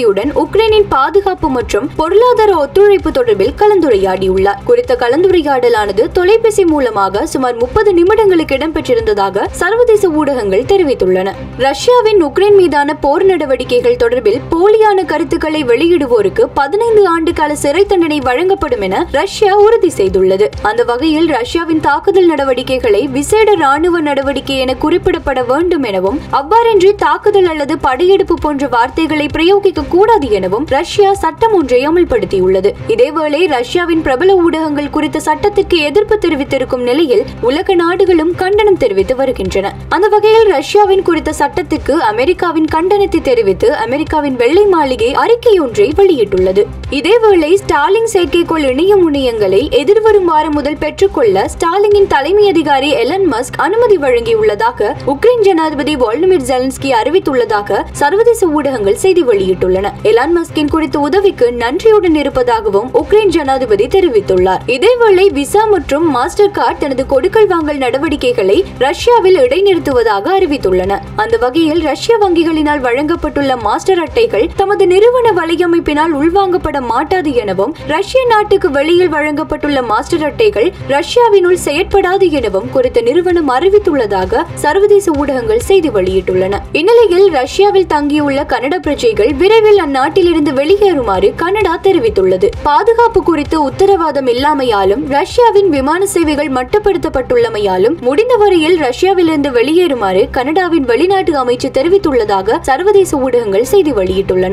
உக்ரைனின் பாதுகாப்பு மற்றும் பொருளாதார ஒத்துழைப்பு தொடர்பில் கலந்துரையாடியுள்ளார். குறித்த கலந்துரையாடலானது தொலைபேசி மூலமாக சுமார் 30 நிமிடங்களுக்கு இடம்பெற்றிருந்ததாக சர்வதேச ஊடகங்கள் தெரிவித்துள்ளன. ரஷ்யாவின் உக்ரைன் மீதான போர் நடவடிக்கைகள் தொடர்பில் போலியான கருத்துக்களை வெளியிடுவோருக்கு 15 ஆண்டு கால சிறை தண்டனை வழங்கப்படும் என ரஷ்யா உறுதி செய்துள்ளது. அந்த வகையில் ரஷ்யாவின் தாக்குதல் நடவடிக்கைகளை விசேட ராணுவ நடவடிக்கை என குறிப்பிடப்பட வேண்டும் எனவும் அவ்வாறின்றி தாக்குதல் அல்லது படையெடுப்பு போன்ற வார்த்தைகளை பிரயோகிக்க கூடாது எனவும் ரஷ்யா சட்டம் ஒன்றை அமல்படுத்தியுள்ளது. இதேவேளை ரஷ்யாவின் பிரபல ஊடகங்கள் குறித்த சட்டத்திற்கு எதிர்ப்பு தெரிவித்திருக்கும் நிலையில் உலக நாடுகளும் கண்டனம் தெரிவித்து வருகின்றன. அந்த வகையில் ரஷ்யாவின் குறித்த சட்டத்துக்கு அமெரிக்காவின் கண்டனத்தை தெரிவித்து அமெரிக்காவின் வெள்ளை மாளிகை அறிக்கை ஒன்றை வெளியிட்டுள்ளது. இதேவேளை ஸ்டாலின் செயற்கைக்கோள் இணைய முனையங்களை எதிர்வரும் வாரம் முதல் பெற்றுக்கொள்ள ஸ்டாலினின் தலைமை அதிகாரி எலன் மஸ்க் அனுமதி வழங்கியுள்ளதாக உக்ரைன் ஜனாதிபதி வால்டிமிர் ஜெலன்ஸ்கி அறிவித்துள்ளதாக சர்வதேச ஊடகங்கள் செய்தி வெளியிட்டுள்ளன. எலான் மஸ்கின் குறித்த உதவிக்கு நன்றியுடன் இருப்பதாகவும் உக்ரைன் ஜனாதிபதி தெரிவித்துள்ளார். இதேவேளை விசா மற்றும் மாஸ்டர் கார்டு தனது கொடுக்கல் வாங்கல் நடவடிக்கைகளை ரஷ்யாவில் இடைநிறுத்துவதாக அறிவித்துள்ளன. அந்த வகையில் ரஷ்ய வங்கிகளினால் வழங்கப்பட்டுள்ள மாஸ்டர் அட்டைகள் தமது நிறுவன வலையமைப்பினால் உள்வாங்கப்பட மாட்டாது எனவும் ரஷ்ய நாட்டுக்கு வெளியில் வழங்கப்பட்டுள்ள மாஸ்டர் அட்டைகள் ரஷ்யாவினுள் செயற்படாது எனவும் குறித்த நிறுவனம் அறிவித்துள்ளதாக சர்வதேச ஊடகங்கள் செய்தி வெளியிட்டுள்ளன. இந்நிலையில் ரஷ்யாவில் தங்கியுள்ள கனடா பிரஜைகள் விரைவில் அந்நாட்டிலிருந்து வெளியேறுமாறு கனடா தெரிவித்துள்ளது. பாதுகாப்பு குறித்து உத்தரவாதம் இல்லாமையாலும் ரஷ்யாவின் விமான சேவைகள் மட்டுப்படுத்தப்பட்டுள்ளமையாலும் முடிந்த வரையில் ரஷ்யாவிலிருந்து வெளியேறுமாறு கனடாவின் வெளிநாட்டு அமைச்சு தெரிவித்துள்ளதாக சர்வதேச ஊடகங்கள் செய்தி வெளியிட்டுள்ளன.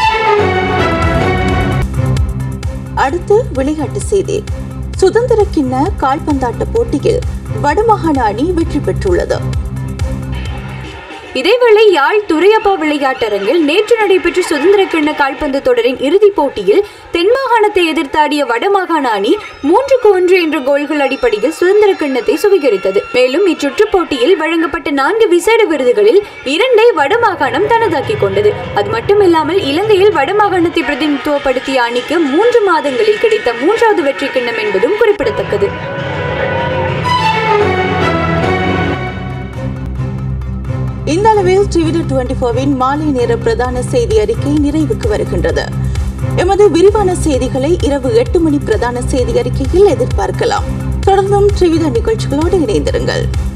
அடுத்து விளையாட்டு செய்தி. சுதந்திர கிண்ண கால்பந்தாட்ட போட்டியில் வடமாகாண அணி வெற்றி பெற்றுள்ளது. இதேவேளை யாழ் துரையப்பா விளையாட்டரங்கில் நேற்று நடைபெற்ற சுதந்திர கிண்ண கால்பந்து தொடரின் இறுதிப் போட்டியில் தென்மாகாணத்தை எதிர்த்தாடிய வடமாகாண அணி 3-1 என்ற கோல்கள் அடிப்படையில் சுதந்திர கிண்ணத்தை சுவீகரித்தது. மேலும் இச்சுற்று போட்டியில் வழங்கப்பட்ட 4 விசேட விருதுகளில் 2ஐ வடமாகாணம் தனதாக்கிக் கொண்டது. அது மட்டுமில்லாமல் இலங்கையில் வடமாகாணத்தை பிரதிநிதித்துவப்படுத்திய அணிக்கு 3 மாதங்களில் கிடைத்த 3வது வெற்றி கிண்ணம் என்பதும் குறிப்பிடத்தக்கது. இந்த அளவில் Thriwidha24 மாலை நேர பிரதான செய்தி அறிக்கை நிறைவுக்கு வருகின்றது. எமது விரிவான செய்திகளை இரவு 8 மணி பிரதான செய்தி அறிக்கையில் எதிர்பார்க்கலாம். தொடர்ந்தும் Thriwidha நிகழ்ச்சிகளோடு இணைந்திருங்கள்.